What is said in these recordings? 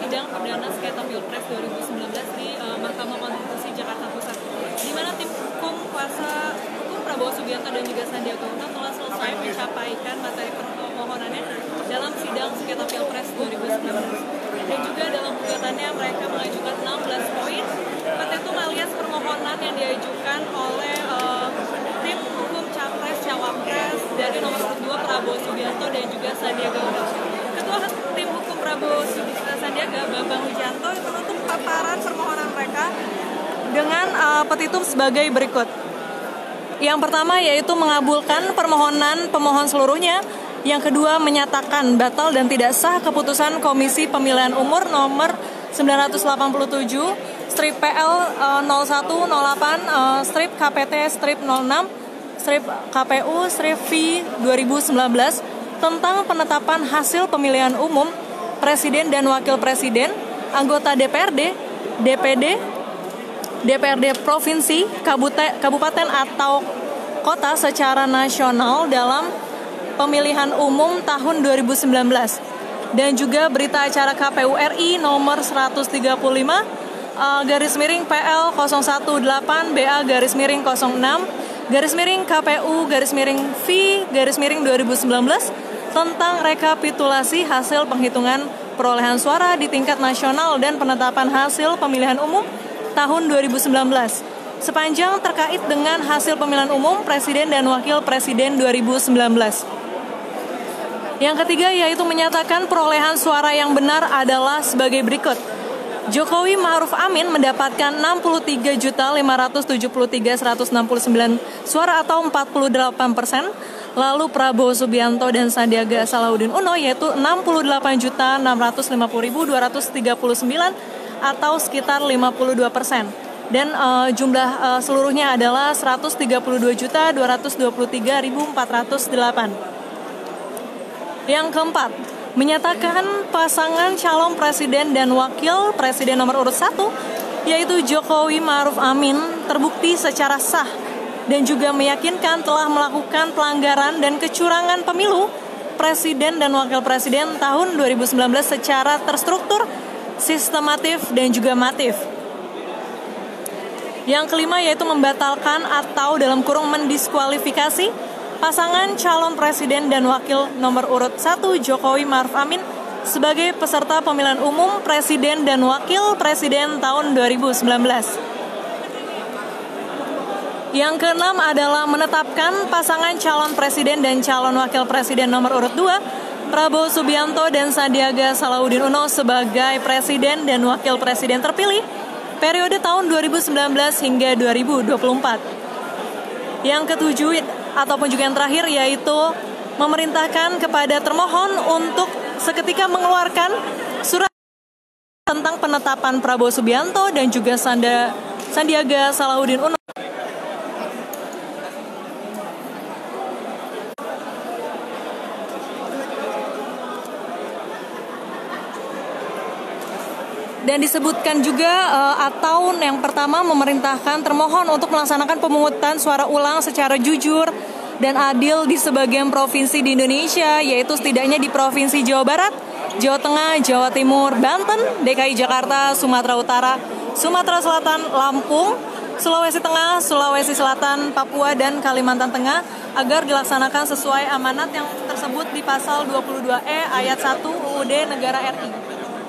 sidang perdana sengketa Pilpres 2019 di Mahkamah Konstitusi Jakarta Pusat, di mana tim hukum kuasa hukum Prabowo Subianto dan juga Sandiaga Uno telah selesai mencapaikan materi permohonannya dalam sidang sengketa Pilpres 2019. Dan juga dalam gugatannya mereka mengajukan 16 poin petitum alias permohonan yang diajukan oleh tim hukum Capres Cawapres dari nomor 2 Prabowo Subianto dan juga Sandiaga Uno. Ketua tim hukum Prabowo Sandiaga, Bambang Wijanto, menutup paparan permohonan mereka dengan petitum sebagai berikut. Yang pertama yaitu mengabulkan permohonan pemohon seluruhnya. Yang kedua, menyatakan batal dan tidak sah keputusan Komisi Pemilihan Umum nomor 987 strip PL 0108 strip KPT strip 06 strip KPU strip V 2019 tentang penetapan hasil pemilihan umum Presiden dan Wakil Presiden, anggota DPRD, DPD, DPRD Provinsi, Kabupaten atau Kota secara nasional dalam pemilihan umum tahun 2019, dan juga berita acara KPU RI nomor 135 garis miring PL 018 BA garis miring 06 garis miring KPU garis miring V garis miring 2019 tentang rekapitulasi hasil penghitungan perolehan suara di tingkat nasional dan penetapan hasil pemilihan umum tahun 2019 sepanjang terkait dengan hasil pemilihan umum Presiden dan Wakil Presiden 2019. Yang ketiga yaitu menyatakan perolehan suara yang benar adalah sebagai berikut. Jokowi Ma'ruf Amin mendapatkan 63.573.169 suara atau 48%. Lalu Prabowo Subianto dan Sandiaga Salahuddin Uno yaitu 68.650.239 atau sekitar 52%. Dan jumlah seluruhnya adalah 132.223.408. Yang keempat, menyatakan pasangan calon presiden dan wakil presiden nomor urut 1, yaitu Jokowi Ma'ruf Amin, terbukti secara sah dan juga meyakinkan telah melakukan pelanggaran dan kecurangan pemilu presiden dan wakil presiden tahun 2019 secara terstruktur, sistematif, dan juga masif. Yang kelima yaitu membatalkan atau dalam kurung mendiskualifikasi pasangan calon presiden dan wakil nomor urut 1 Jokowi Ma'ruf Amin sebagai peserta pemilihan umum presiden dan wakil presiden tahun 2019. Yang keenam adalah menetapkan pasangan calon presiden dan calon wakil presiden nomor urut 2 Prabowo Subianto dan Sandiaga Salahuddin Uno sebagai presiden dan wakil presiden terpilih periode tahun 2019 hingga 2024. Yang ketujuh ataupun juga yang terakhir yaitu memerintahkan kepada termohon untuk seketika mengeluarkan surat tentang penetapan Prabowo Subianto dan juga Sandiaga Salahuddin Uno dan disebutkan juga atau yang pertama memerintahkan termohon untuk melaksanakan pemungutan suara ulang secara jujur dan adil di sebagian provinsi di Indonesia, yaitu setidaknya di Provinsi Jawa Barat, Jawa Tengah, Jawa Timur, Banten, DKI Jakarta, Sumatera Utara, Sumatera Selatan, Lampung, Sulawesi Tengah, Sulawesi Selatan, Papua, dan Kalimantan Tengah agar dilaksanakan sesuai amanat yang tersebut di pasal 22E ayat 1 UUD Negara RI.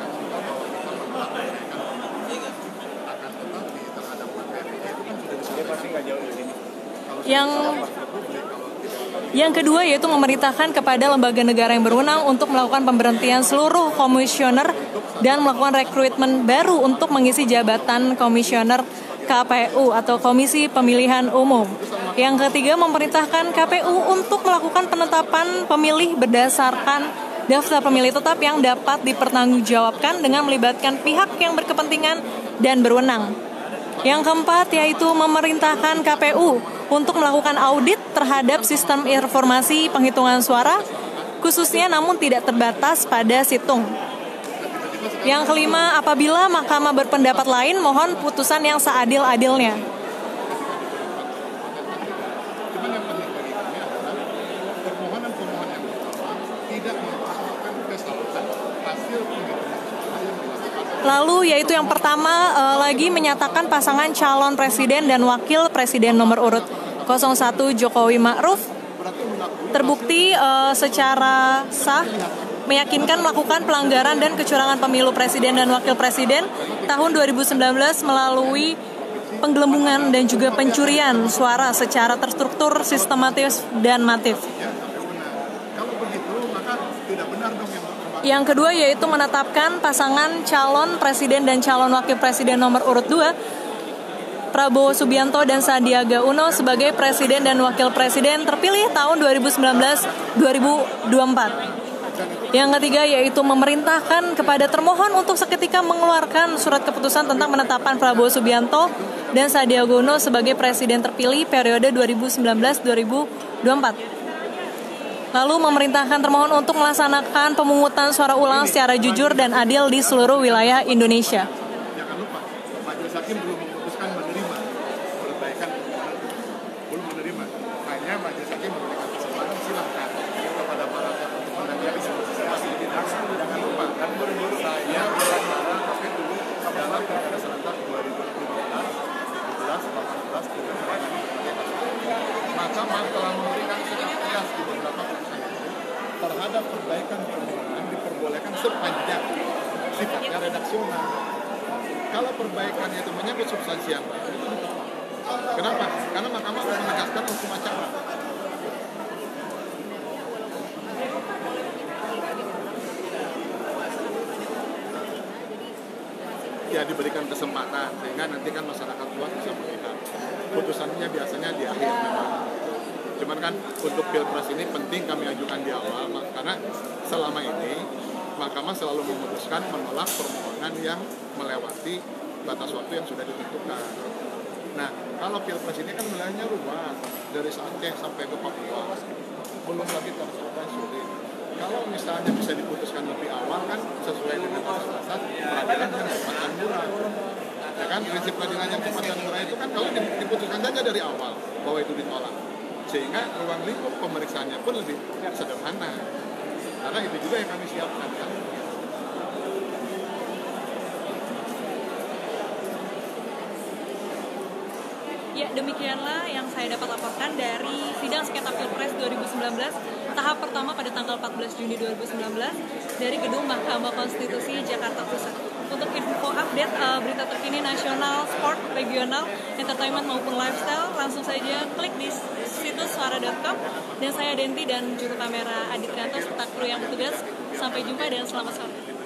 Yang kedua yaitu memerintahkan kepada lembaga negara yang berwenang untuk melakukan pemberhentian seluruh komisioner dan melakukan rekrutmen baru untuk mengisi jabatan komisioner KPU atau Komisi Pemilihan Umum. Yang ketiga memerintahkan KPU untuk melakukan penetapan pemilih berdasarkan daftar pemilih tetap yang dapat dipertanggungjawabkan dengan melibatkan pihak yang berkepentingan dan berwenang. Yang keempat yaitu memerintahkan KPU untuk melakukan audit terhadap sistem informasi penghitungan suara, khususnya namun tidak terbatas pada situng. Yang kelima, apabila mahkamah berpendapat lain, mohon putusan yang seadil-adilnya. Tidak mempersoalkan kesalahan hasil penghitungan suara yang dilakukan Lalu yaitu yang pertama lagi menyatakan pasangan calon presiden dan wakil presiden nomor urut 01 Jokowi Ma'ruf terbukti secara sah meyakinkan melakukan pelanggaran dan kecurangan pemilu presiden dan wakil presiden tahun 2019 melalui penggelembungan dan juga pencurian suara secara terstruktur, sistematis, dan masif. Yang kedua yaitu menetapkan pasangan calon presiden dan calon wakil presiden nomor urut 2 Prabowo Subianto dan Sandiaga Uno sebagai presiden dan wakil presiden terpilih tahun 2019-2024. Yang ketiga yaitu memerintahkan kepada termohon untuk seketika mengeluarkan surat keputusan tentang penetapan Prabowo Subianto dan Sandiaga Uno sebagai presiden terpilih periode 2019-2024. Lalu memerintahkan termohon untuk melaksanakan pemungutan suara ulang secara jujur dan adil di seluruh wilayah Indonesia. Jangan lupa, Majelis Hakim belum memutuskan menerima perbaikan, belum menerima. Hanya Majelis Hakim memberikan kesempatan, silahkan kepada para teman-teman dan yang jangan lupa, dan buru-buru saya berbicara tapi dulu dalam pilkada serentak 2015, 17, 18, juga maka telah memberikan sikap tegas di beberapa putusan terhadap perbaikan permohonan diperbolehkan sepanjang sifatnya redaksional. Kalau perbaikannya itu menyangkut substansi yang baru, itu ditolak. Kenapa? Karena Mahkamah menegaskan hukum acara. Ya diberikan kesempatan sehingga nanti kan masyarakat luas bisa melihat. Putusannya biasanya di akhir memang. Cuman kan untuk pilpres ini penting kami ajukan di awal karena selama ini Mahkamah selalu memutuskan menolak permohonan yang melewati batas waktu yang sudah ditentukan. Nah, kalau pilpres ini kan wilayahnya luas dari Aceh sampai ke Papua, belum lagi tersebar sulit. Kalau misalnya bisa diputuskan lebih awal kan sesuai dengan asas peradilan yang cepat dan murah. Ya kan, prinsip peradilan yang cepat dan murah itu kan kalau diputuskan saja dari awal bahwa itu ditolak, sehingga ruang lingkup pemeriksaannya pun lebih sederhana. Karena itu juga yang kami siapkan kan. Ya, demikianlah yang saya dapat laporkan dari sidang sengketa Pilpres 2019 tahap pertama pada tanggal 14 Juni 2019 dari Gedung Mahkamah Konstitusi Jakarta Pusat. Untuk info update berita terkini nasional, sport, regional, entertainment maupun lifestyle, langsung saja klik di situs suara.com. Dan saya Denti dan juru kamera Adit Rianto serta kru yang bertugas. Sampai jumpa dan selamat sore.